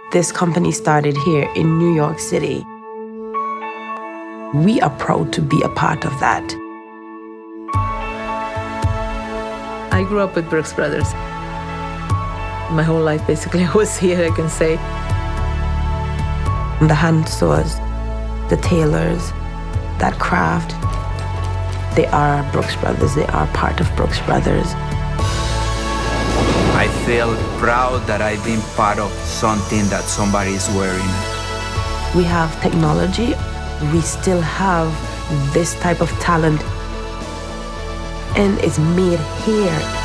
This company started here in New York City. We are proud to be a part of that. I grew up with Brooks Brothers. My whole life, basically, I was here, I can say. The hand sewers, the tailors, that craft, they are Brooks Brothers. They are part of Brooks Brothers. I feel proud that I've been part of something that somebody is wearing. We have technology. We still have this type of talent. And it's made here.